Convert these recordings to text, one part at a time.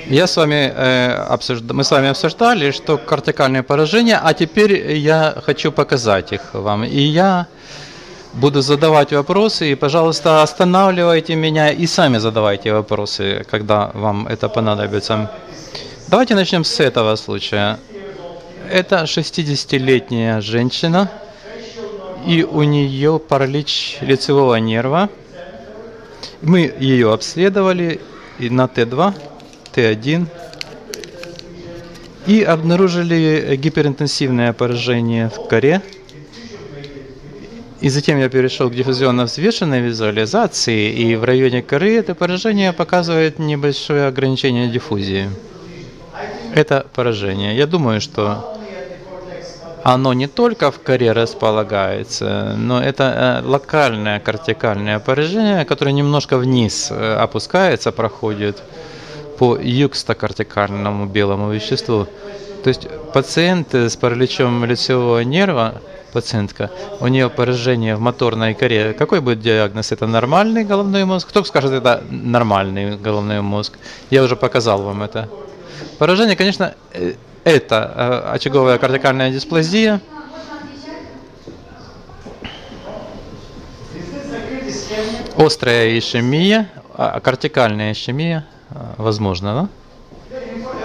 Мы с вами обсуждали, что кортикальные поражения, а теперь я хочу показать их вам. И я буду задавать вопросы, и, пожалуйста, останавливайте меня и сами задавайте вопросы, когда вам это понадобится. Давайте начнем с этого случая. Это 60-летняя женщина, и у нее паралич лицевого нерва. Мы ее обследовали и на Т2, Т1 и обнаружили гиперинтенсивное поражение в коре. И затем я перешел к диффузионно-взвешенной визуализации, и в районе коры это поражение показывает небольшое ограничение диффузии. Это поражение. Я думаю, что оно не только в коре располагается, но это локальное кортикальное поражение, которое немножко вниз опускается, проходит по юкстокортикальному белому веществу. То есть пациент с параличом лицевого нерва, пациентка, у нее поражение в моторной коре. Какой будет диагноз? Это нормальный головной мозг? Кто скажет, это нормальный головной мозг? Я уже показал вам это. Поражение, конечно, это очаговая кортикальная дисплазия. Острая ишемия, кортикальная ишемия, возможно, да?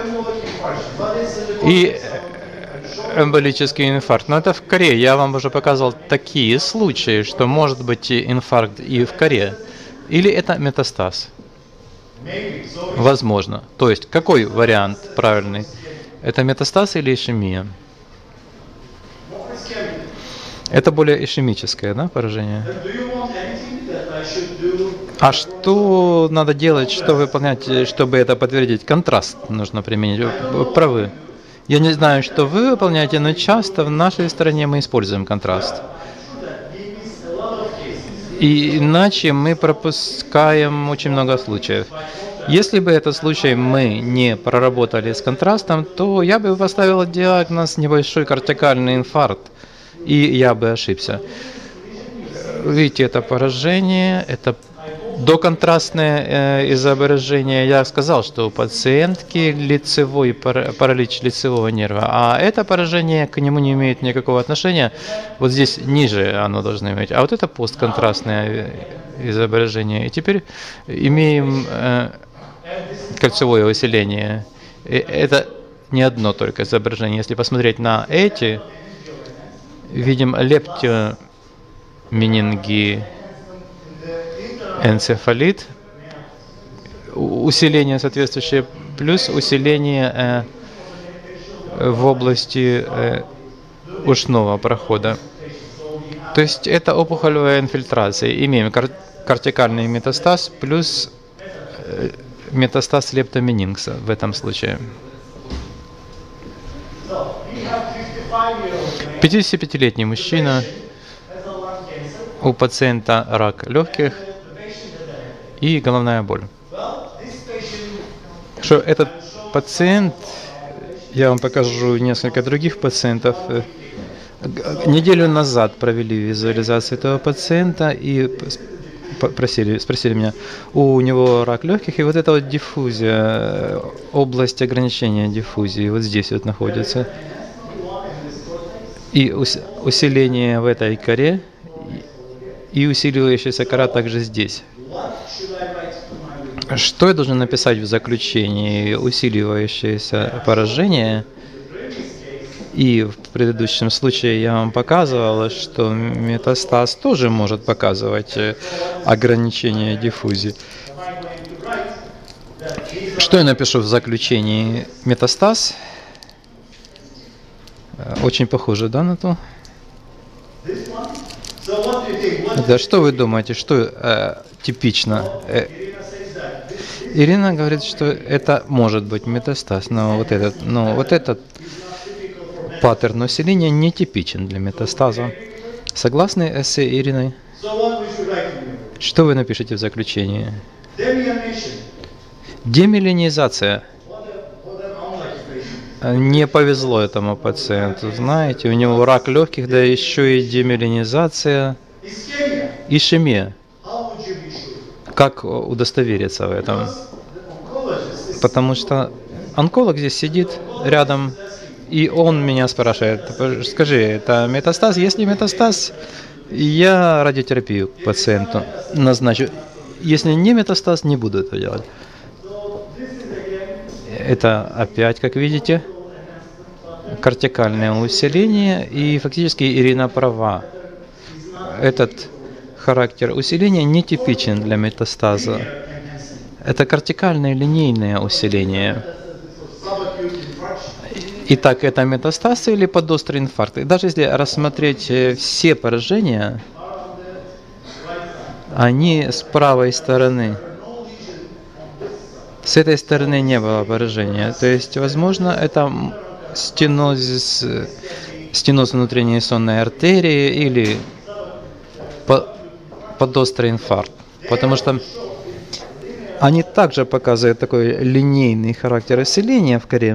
И эмболический инфаркт. Но это в коре. Я вам уже показал такие случаи, что может быть инфаркт и в коре. Или это метастаз. Возможно. То есть, какой вариант правильный? Это метастаз или ишемия? Это более ишемическое, да, поражение? А что надо делать, что выполнять, чтобы это подтвердить? Контраст нужно применить. Вы правы. Я не знаю, что вы выполняете, но часто в нашей стране мы используем контраст. И иначе мы пропускаем очень много случаев. Если бы этот случай мы не проработали с контрастом, то я бы поставил диагноз небольшой кортикальный инфаркт, и я бы ошибся. Видите, это поражение, это доконтрастное изображение. Я сказал, что у пациентки лицевой паралич лицевого нерва, а это поражение к нему не имеет никакого отношения. Вот здесь ниже оно должно иметь, а вот это постконтрастное изображение. И теперь имеем кольцевое усиление. Это не одно только изображение. Если посмотреть на эти, видим лептоменингоэнцефалит, усиление соответствующее, плюс усиление в области ушного прохода. То есть это опухолевая инфильтрация. Имеем кортикальный метастаз плюс метастаз лептоменингса в этом случае. 55-летний мужчина, у пациента рак легких и головная боль. Что этот пациент, я вам покажу несколько других пациентов. Неделю назад провели визуализацию этого пациента и спросили меня, у него рак легких, и вот эта вот диффузия, область ограничения диффузии, вот здесь вот находится. И усиление в этой коре, и усиливающаяся кора также здесь. Что я должен написать в заключении? Усиливающееся поражение. И в предыдущем случае я вам показывал, что метастаз тоже может показывать ограничение диффузии. Что я напишу в заключении? Метастаз. Очень похоже, да, на то? Да, что вы думаете, что типично? Ирина говорит, что это может быть метастаз, но вот этот паттерн усиления нетипичен для метастаза. Согласны с Ириной? Что вы напишите в заключении? Демиелинизация. Не повезло этому пациенту, знаете, у него рак легких, да еще и демиелинизация, ишемия. Как удостовериться в этом? Потому что онколог здесь сидит рядом, и он меня спрашивает: скажи, это метастаз? Если метастаз, я радиотерапию пациенту назначу. Если не метастаз, не буду это делать. Это опять, как видите, кортикальное усиление, и фактически Ирина права. Этот характер усиления нетипичен для метастаза. Это кортикальное линейное усиление. Итак, это метастаз или подострый инфаркт. И даже если рассмотреть все поражения, они с правой стороны. С этой стороны не было поражения. То есть, возможно, это стеноз внутренней сонной артерии или подострый инфаркт. Потому что они также показывают такой линейный характер усиления в коре.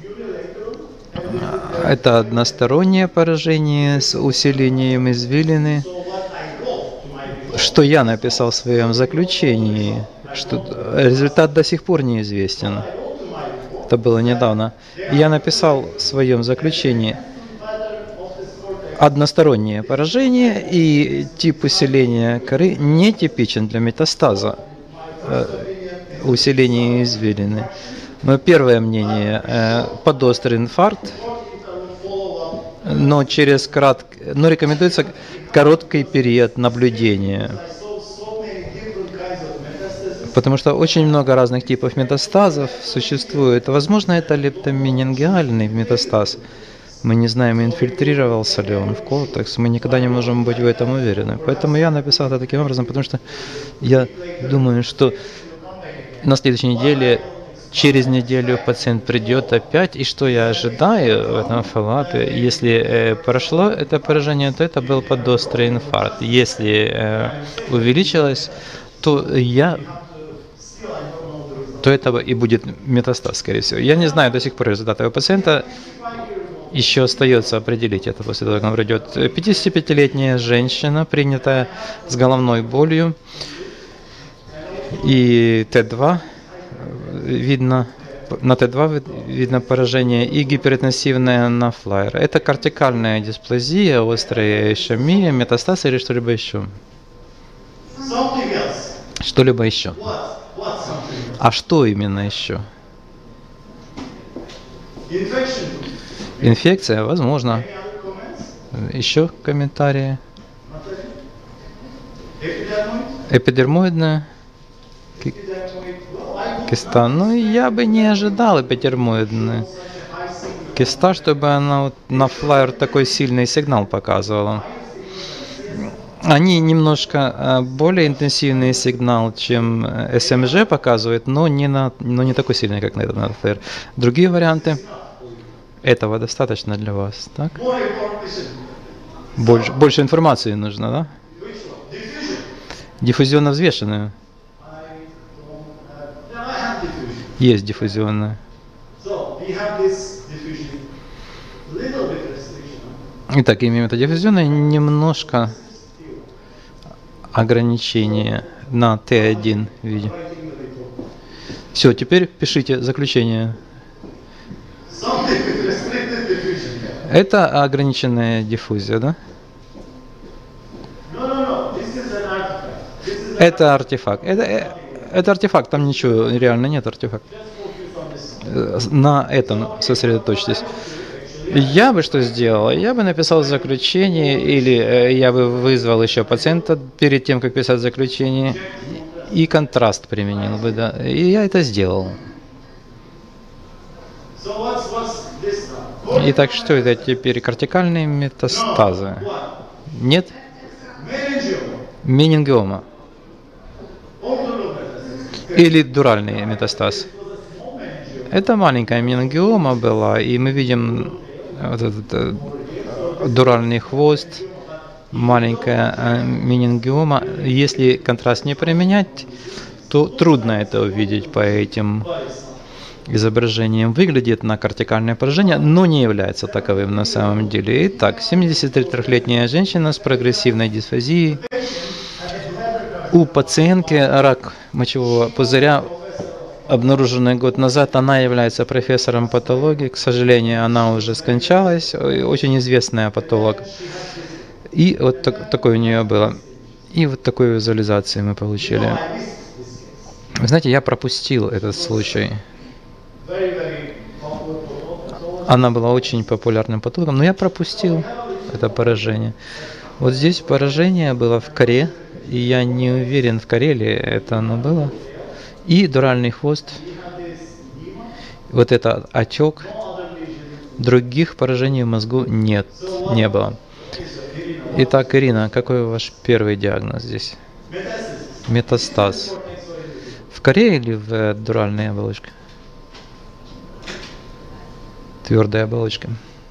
Это одностороннее поражение с усилением извилины, что я написал в своем заключении, что результат до сих пор неизвестен. Это было недавно. Я написал в своем заключении: одностороннее поражение и тип усиления коры нетипичен для метастаза, усиление извилины. Но первое мнение – подострый инфаркт, но рекомендуется короткий период наблюдения. Потому что очень много разных типов метастазов существует. Возможно, это лептоменингиальный метастаз. Мы не знаем, инфильтрировался ли он в кортекс. Мы никогда не можем быть в этом уверены. Поэтому я написал это таким образом, потому что я думаю, что на следующей неделе, через неделю пациент придет опять, и что я ожидаю в этом фоллоуапе? Если прошло это поражение, то это был подострый инфаркт. Если увеличилось, то это и будет метастаз, скорее всего. Я не знаю до сих пор результаты у пациента. Еще остается определить это после того, как он придет. 55-летняя женщина, принятая с головной болью, и Т2 видно, на Т2 видно поражение, и гиперинтенсивная на флайер. Это кортикальная дисплазия, острая ишемия, метастаз или что-либо еще? Что-либо еще. А что именно еще? Инфекция, возможно. Еще комментарии? Эпидермоидная киста. Ну, я бы не ожидал эпидермоидную киста, чтобы она на флайер такой сильный сигнал показывала. Они немножко более интенсивный сигнал, чем СМЖ показывает, но не такой сильный, как на этом флайер. Другие варианты? Этого достаточно для вас, так? Больше информации нужно, да? Диффузионно взвешенную. Есть диффузионная. Итак, имеем это диффузионное, немножко ограничение на Т1 виде. Все, теперь пишите заключение. Это ограниченная диффузия, да? Это артефакт. Это артефакт, там ничего реально нет артефакта. На этом сосредоточьтесь. Я бы что сделал? Я бы написал заключение, или я бы вызвал еще пациента перед тем, как писать заключение, и контраст применил бы, да. И я это сделал. Итак, что это теперь? Кортикальные метастазы? Нет? Менингиома. Или дуральный метастаз? Это маленькая менингиома была, и мы видим вот этот дуральный хвост, маленькая менингиома. Если контраст не применять, то трудно это увидеть по этим изображениям. Выглядит на кортикальное поражение, но не является таковым на самом деле. Итак, 73-летняя женщина с прогрессивной дисфазией. У пациентки рак мочевого пузыря обнаруженная год назад. Она является профессором патологии. К сожалению, она уже скончалась. Очень известная патолог. И вот такое у нее было. И вот такую визуализацию мы получили. Вы знаете, я пропустил этот случай. Она была очень популярным патологом, но я пропустил это поражение. Вот здесь поражение было в коре, и я не уверен, в коре ли это оно было. И дуральный хвост. Вот это отек. Других поражений в мозгу нет, не было. Итак, Ирина, какой ваш первый диагноз здесь? Метастаз. В коре или в дуральной оболочке? Твердая оболочка.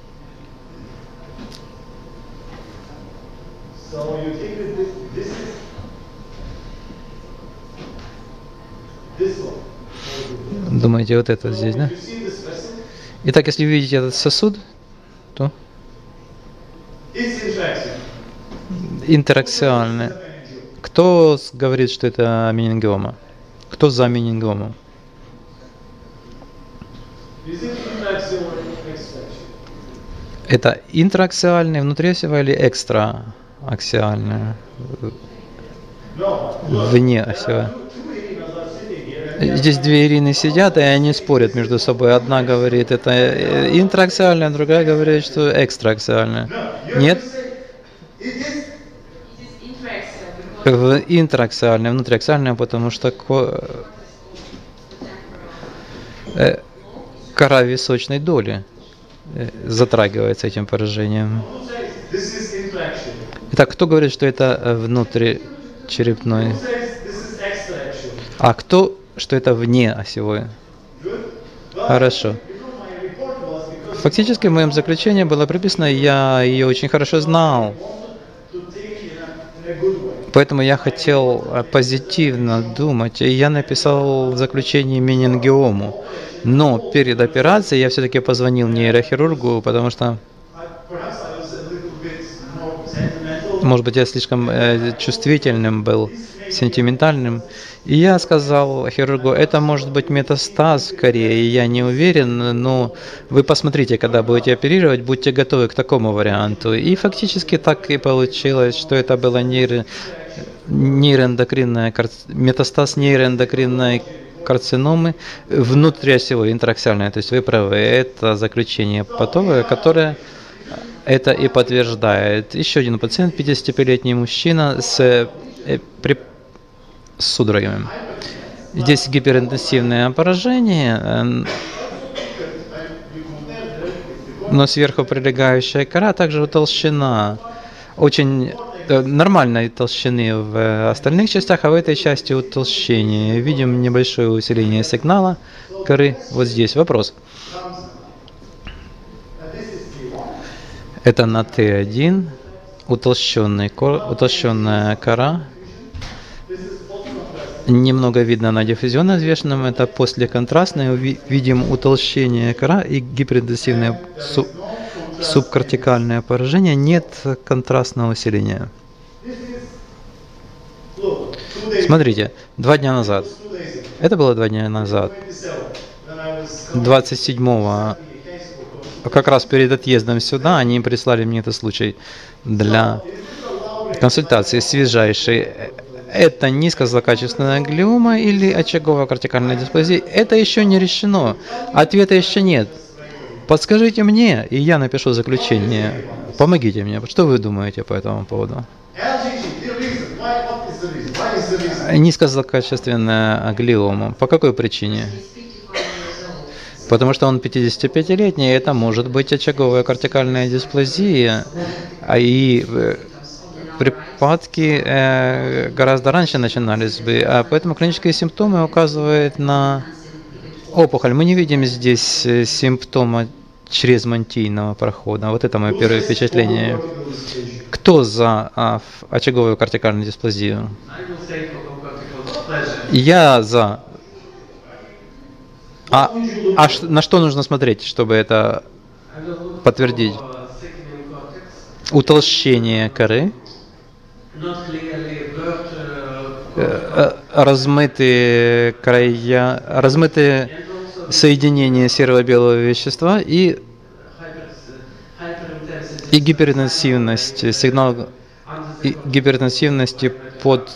Думаете, вот это здесь, да? Итак, если видите этот сосуд, то интеракциальный. Кто говорит, что это менингиома? Кто за менингиому? Это интрааксиальное, внутриосевое или экстрааксиальное? Внеосевое. Здесь две Ирины сидят, и они спорят между собой. Одна говорит, это интрааксиальное, другая говорит, что экстрааксиальное. Нет? Интрааксиальное, внутриаксиальное, потому что кора височной доли затрагивается этим поражением. Итак, кто говорит, что это внутричерепной? А кто, что это внеосевое? Хорошо. Фактически в моем заключении было прописано, я ее очень хорошо знал. Поэтому я хотел позитивно думать, и я написал в заключении менингиому. Но перед операцией я все-таки позвонил нейрохирургу, потому что, может быть, я слишком чувствительным был, сентиментальным. И я сказал хирургу, это может быть метастаз в коре, и я не уверен, но вы посмотрите, когда будете оперировать, будьте готовы к такому варианту. И фактически так и получилось, что это было метастаз нейроэндокринной карциномы внутриосевой, интрааксиальной. То есть вы правы, это заключение патолога, которое это и подтверждает. Еще один пациент, 55-летний мужчина с судорогами. Здесь гиперинтенсивное поражение, но сверху прилегающая кора, также толщина очень нормальной толщины в остальных частях, а в этой части утолщение. Видим небольшое усиление сигнала коры. Вот здесь вопрос. Это на Т1, утолщенная кора. Немного видно на диффузионно взвешенном, это послеконтрастное. Видим утолщение кора и гиперинтенсивное субкортикальное поражение, нет контрастного усиления. Смотрите, 2 дня назад, это было 2 дня назад, 27-го, как раз перед отъездом сюда, они прислали мне этот случай для консультации свежайшей. Это низкозлокачественная глиома или очаговая кортикальная дисплазия? Это еще не решено, ответа еще нет. Подскажите мне, и я напишу заключение. Помогите мне. Что вы думаете по этому поводу? Низкозлокачественная глиома. По какой причине? Потому что он 55-летний, это может быть очаговая кортикальная дисплазия. И припадки гораздо раньше начинались бы. А поэтому клинические симптомы указывают на опухоль. Мы не видим здесь симптома чрезмантийного прохода. Вот это мое первое впечатление. Кто за очаговую кортикальную дисплазию? Я за. На что нужно смотреть, чтобы это подтвердить? Утолщение коры. размытые края, размытые соединения серого-белого вещества и гиперинтенсивность, сигнал гиперинтенсивности под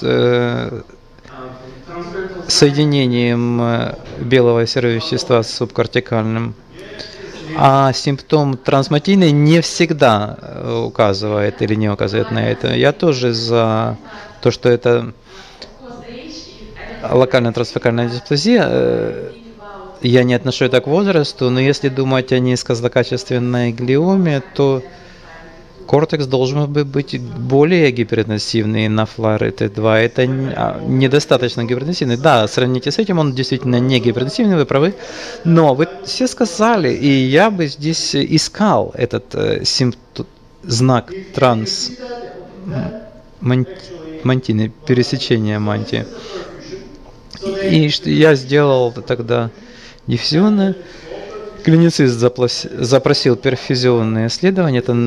соединением белого и серого вещества с субкортикальным. А симптом трансматийный не всегда указывает или не указывает на это. Я тоже за то, что это локальная трансфокальная дисплазия. Я не отношу это к возрасту, но если думать о низкозлокачественной глиоме, то кортекс должен быть более гиперинтенсивный на флары Т2. Это недостаточно гиперинтенсивный. Да, сравните с этим, он действительно не гиперинтенсивный, вы правы. Но вы все сказали, и я бы здесь искал этот знак трансмантины, пересечения мантии. И что я сделал тогда диффузионное. Клиницист запросил перфузионные исследования. Это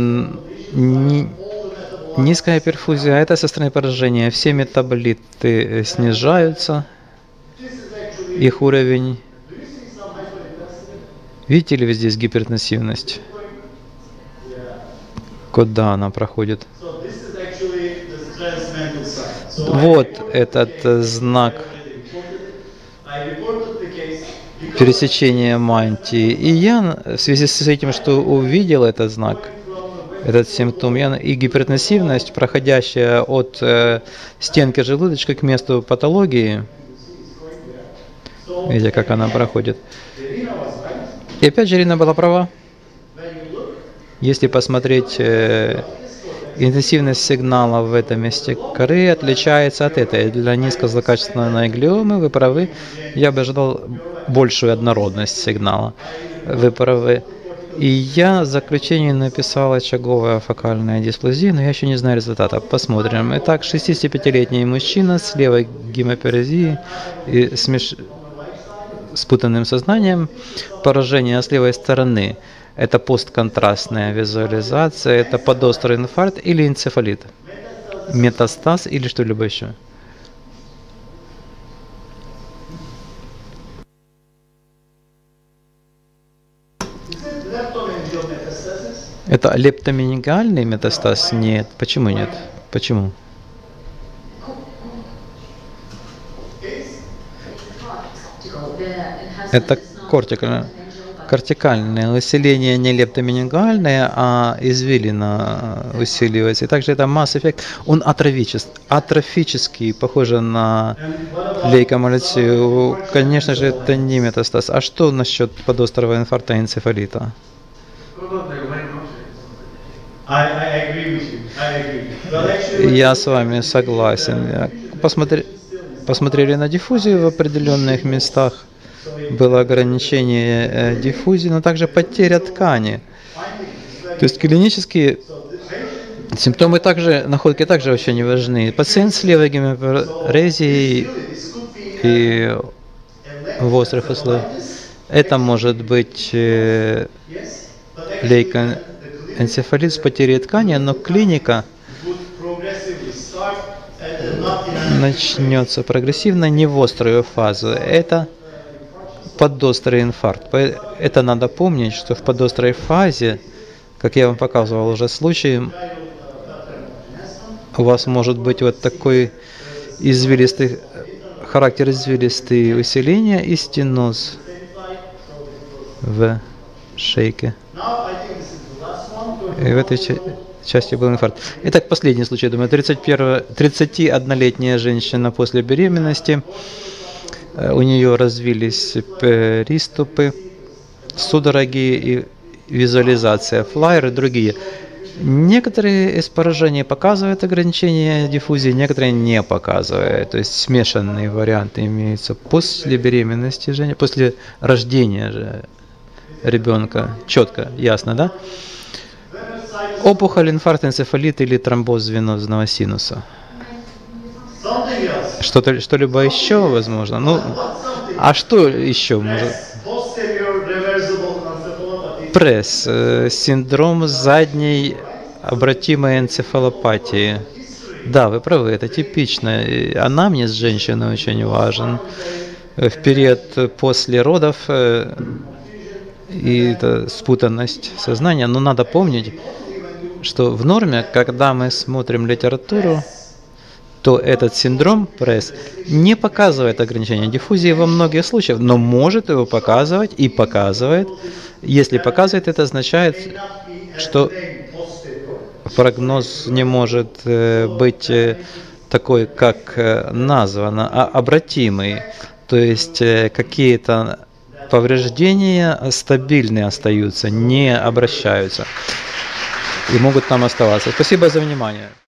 низкая перфузия, это со стороны поражения. Все метаболиты снижаются, их уровень. Видите ли вы здесь гиперинтенсивность? Куда она проходит? Вот этот знак пересечения мантии. И я в связи с этим, что увидел этот знак, этот симптом, и гиперинтенсивность, проходящая от стенки желудочка к месту патологии, видите, как она проходит. И опять же, Ирина была права. Если посмотреть, интенсивность сигнала в этом месте коры отличается от этой. Для низкозлокачественной глиомы, вы правы, я бы ожидал большую однородность сигнала. Вы правы. И я в заключении написал очаговая фокальная дисплазия, но я еще не знаю результата. Посмотрим. Итак, 65-летний мужчина с левой гемоперезией и спутанным сознанием, поражение с левой стороны. Это постконтрастная визуализация, это подострый инфаркт или энцефалит, метастаз или что-либо еще. Это лептоменингальный метастаз? Нет. Почему нет? Почему? Это кортикальное усиление, не лептоменингальное, а извилина усиливается. И также это масс-эффект. Он атрофический, похоже на лейкомалицию. Конечно же, это не метастаз. А что насчет подострого инфаркта и энцефалита? Я с вами согласен. Посмотрели на диффузию в определенных местах. Было ограничение диффузии, но также потеря ткани. То есть клинические симптомы также, находки также очень не важны. Пациент с левой гемопарезией и в острых условиях. Это может быть лейкоэнцефалит с потерей ткани, но клиника начнется прогрессивно, не в острую фазу. Это подострый инфаркт. Это надо помнить, что в подострой фазе, как я вам показывал уже случай, у вас может быть вот такой извилистый характер, извилистые усиления и стеноз в шейке. И в этой части был инфаркт. Итак, последний случай, думаю, 31-летняя женщина после беременности. У нее развились приступы, судороги и визуализация, флайеры и другие. Некоторые из поражений показывают ограничение диффузии, некоторые не показывают. То есть смешанные варианты имеются после беременности, после рождения ребенка. Четко, ясно, да? Опухоль, инфаркт, энцефалит или тромбоз венозного синуса. Что-либо еще возможно? Ну, а что еще может? Пресс, синдром задней обратимой энцефалопатии. Да, вы правы, это типично. И анамнез женщины очень важен. В период после родов и это спутанность сознания. Но надо помнить, что в норме, когда мы смотрим литературу, то этот синдром пресс не показывает ограничения диффузии во многих случаях, но может его показывать и показывает. Если показывает, это означает, что прогноз не может быть такой, как названо, а обратимый. То есть какие-то повреждения стабильные остаются, не обращаются и могут там оставаться. Спасибо за внимание.